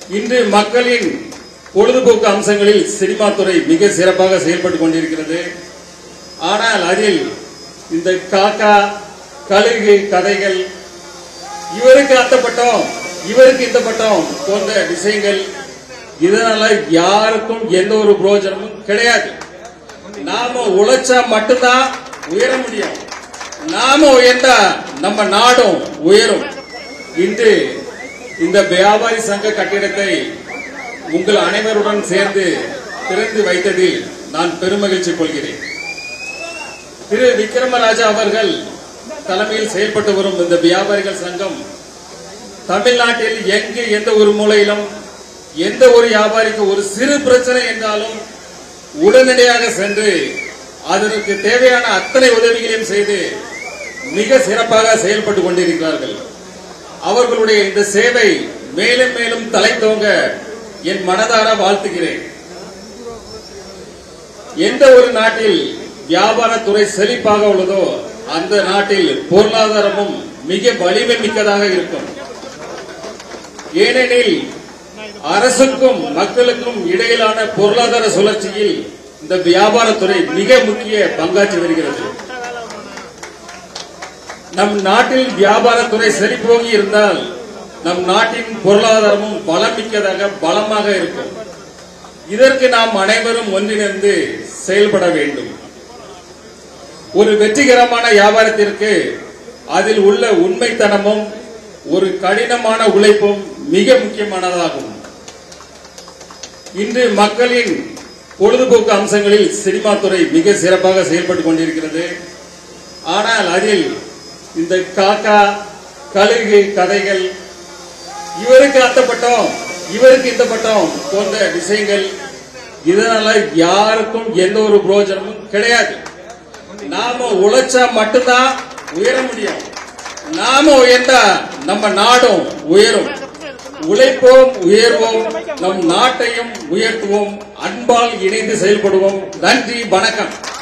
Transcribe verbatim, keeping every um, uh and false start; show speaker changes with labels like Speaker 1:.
Speaker 1: இன்று மக்களின் பொழுதுபோக்கு அம்சங்களில் சினிமா துறை மிக சிறப்பாக செயல்பட்டுக் கொண்டிருக்கிறது. ஆனால் அதில் இந்த காக்கா கழுகு கதைகள், இவருக்கு அந்த பட்டம் இவருக்கு இந்த பட்டம் போன்ற விஷயங்கள், இதனால யாருக்கும் எந்த ஒரு பிரயோஜனமும் கிடையாது. நாம உழைச்சா மட்டும்தான் உயர முடியும். நாம உயர்ந்தா நம்ம நாடும் உயரும். இன்று இந்த வியாபாரி சங்க கட்டிடத்தை உங்கள் அனைவருடன் சேர்ந்து திறந்து வைத்ததில் நான் பெருமகிழ்ச்சி கொள்கிறேன். திரு விக்ரமராஜா அவர்கள் தலைமையில் செயல்பட்டு வரும் இந்த வியாபாரிகள் சங்கம் தமிழ்நாட்டில் எங்கு எந்த ஒரு மூலையிலும் எந்த ஒரு வியாபாரிக்கு ஒரு சிறு பிரச்சனை என்றாலும் உடனடியாக சென்று அதற்கு தேவையான அத்தனை உதவிகளையும் செய்து மிக சிறப்பாக செயல்பட்டுக் கொண்டிருக்கிறார்கள். அவர்களுடைய இந்த சேவை மேலும் மேலும் தலைத்தோங்க என் மனதார வாழ்த்துகிறேன். எந்த ஒரு நாட்டில் வியாபாரத்துறை செழிப்பாக உள்ளதோ அந்த நாட்டில் பொருளாதாரமும் மிக வலிமை மிக்கதாக இருக்கும். ஏனெனில் அரசுக்கும் மக்களுக்கும் இடையிலான பொருளாதார சுழற்சியில் இந்த வியாபாரத்துறை மிக முக்கிய பங்காற்றி வருகிறது. நம் நாட்டில் வியாபாரத்துறை செழிப்போங்கி இருந்தால் நம் நாட்டின் பொருளாதாரமும் பலம் மிக்கதாக பலமாக இருக்கும். இதற்கு நாம் அனைவரும் ஒன்றிணைந்து செயல்பட வேண்டும். ஒரு வெற்றிகரமான வியாபாரத்திற்கு அதில் உள்ள உண்மைத்தனமும் ஒரு கடினமான உழைப்பும் மிக முக்கியமானதாகும். இன்று மக்களின் பொழுதுபோக்கு அம்சங்களில் சினிமா துறை மிக சிறப்பாக செயல்பட்டுக் கொண்டிருக்கிறது. ஆனால் அதில் இந்த காக்கா கழுகு கதைகள், இவருக்கு அந்த பட்டம் இவருக்கு இந்த பட்டம் போன்ற விஷயங்கள், இதனால யாருக்கும் எந்த ஒரு பிரயோஜனமும் கிடையாது. நாம உழைச்சா மட்டும்தான் உயர முடியும். நாம உயர்ந்தா நம்ம நாடும் உயரும். உழைப்போம், உயர்வோம், நம் நாட்டையும் உயர்த்துவோம். அன்பால் இணைந்து செயல்படுவோம். நன்றி, வணக்கம்.